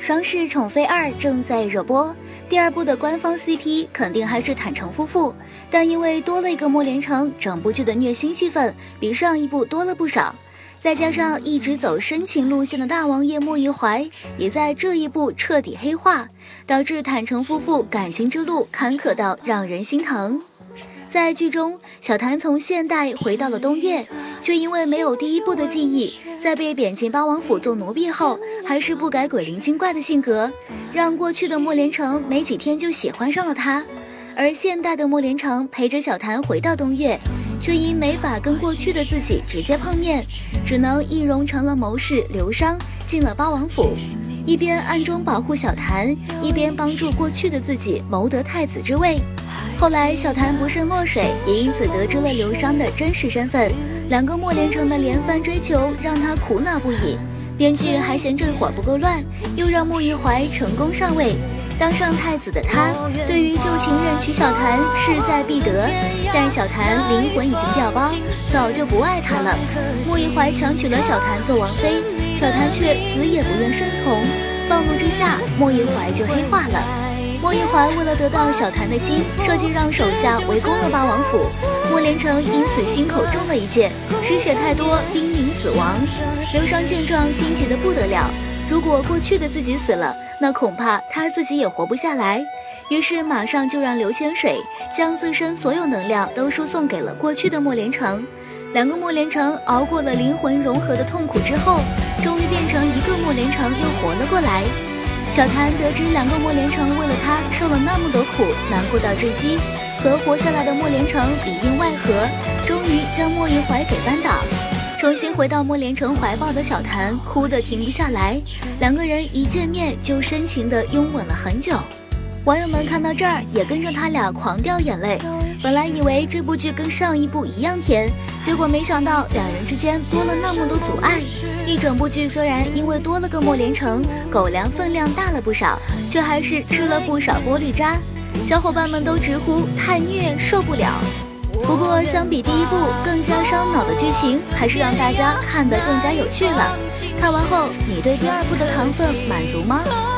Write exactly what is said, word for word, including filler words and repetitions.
双世宠妃二正在热播，第二部的官方 C P 肯定还是坦诚夫妇，但因为多了一个莫连成，整部剧的虐心戏份比上一部多了不少。再加上一直走深情路线的大王爷莫一怀，也在这一部彻底黑化，导致坦诚夫妇感情之路坎坷到让人心疼。在剧中，小谭从现代回到了东岳，却因为没有第一部的记忆，在被贬进八王府做奴婢后，还是不改鬼灵精怪的性格，让过去的莫连成没几天就喜欢上了他。而现代的莫连成陪着小谭回到东岳，却因没法跟过去的自己直接碰面，只能易容成了谋士刘商，进了八王府，一边暗中保护小谭，一边帮助过去的自己谋得太子之位。后来小谭不慎落水，也因此得知了刘商的真实身份，两个莫连成的连番追求让他苦恼不已。编剧还嫌这会儿不够乱，又让莫一怀成功上位，当上太子的他，对于旧情人娶小谭势在必得，但小谭灵魂已经掉包，早就不爱他了。莫一怀强娶了小谭做王妃，小谭却死也不愿顺从，暴怒之下，莫一怀就黑化了。莫一怀为了得到小谭的心，设计让手下围攻了八王府，莫连成因此心口中了一箭，失血太多，濒临死亡。刘商见状心急得不得了，如果过去的自己死了，那恐怕他自己也活不下来，于是马上就让刘千水将自身所有能量都输送给了过去的莫连成。两个莫连成熬过了灵魂融合的痛苦之后，终于变成一个莫连成又活了过来。小谭得知两个莫连成为了他受了那么多苦，难过到窒息，和活下来的莫连成里应外合，终于将莫一怀给扳倒。重新回到莫连成怀抱的小谭哭得停不下来，两个人一见面就深情地拥吻了很久。网友们看到这儿也跟着他俩狂掉眼泪，本来以为这部剧跟上一部一样甜，结果没想到两人之间多了那么多阻碍。一整部剧虽然因为多了个莫连成，狗粮分量大了不少，却还是吃了不少玻璃渣，小伙伴们都直呼太虐受不了。不过相比第一部更加烧脑的剧情，还是让大家看得更加有趣了。看完后你对第二部的糖分满足吗？